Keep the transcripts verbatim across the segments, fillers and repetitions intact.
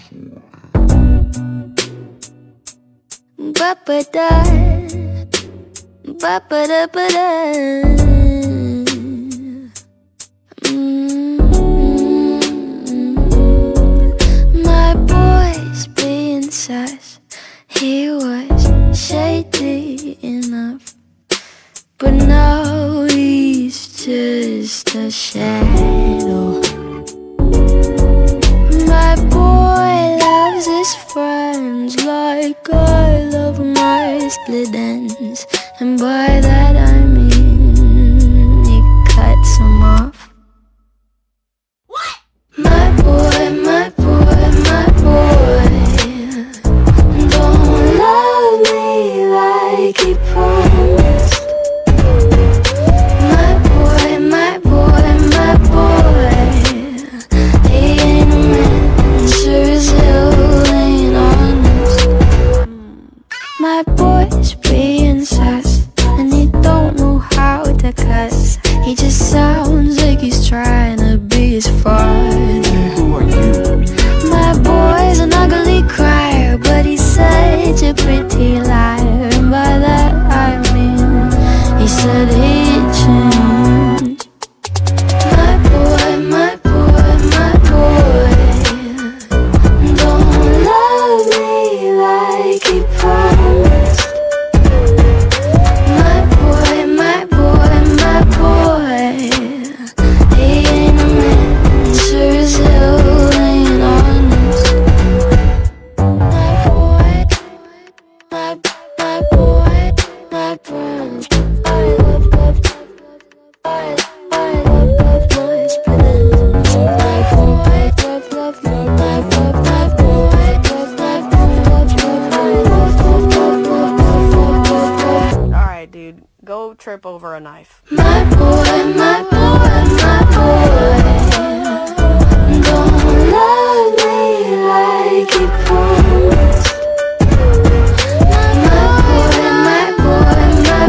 Ba-ba-da, ba-ba-da-ba-da. Mm-hmm. My boy's being sus. He was shady enough, but now he's just a shadow. My boy loves his friends like I love my split ends, and by that I mean he cuts them off. What? My boy, my boy, my boy don't love me like he promised. My boy, my boy, my boy, he ain't a man, sure as hell ain't honest. My boy's being sus, and he don't know how to cuss. He just sounds like he's trying to be his father. Who are you? My boy's an ugly crier, but he's such a pretty liar, and by that I mean he said he'd change. My boy, my boy, my boy don't love me like he promised. My boy, my boy, my boy, he ain't a man, sure as hell ain't honest. My boy, my, my boy, my boy, I love, love, I, I love, love my split ends. My boy, love, love, love, my boy, my boy, love, my boy, love, love, I love, love, love, love, love, love, love. Alright, dude, go trip over a knife. My boy, my boy, my boy don't love me like he promised. My boy, my boy, my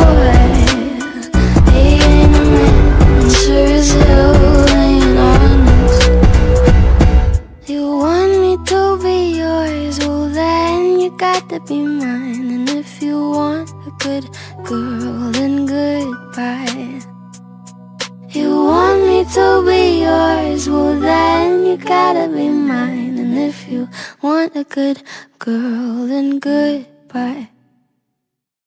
boy, he ain't a man, sure as hell ain't honest. You want me to be yours, well then you got to be mine. And if you want a good girl, then goodbye. You want me to be yours, well then you gotta be mine. And if you want a good girl, then goodbye.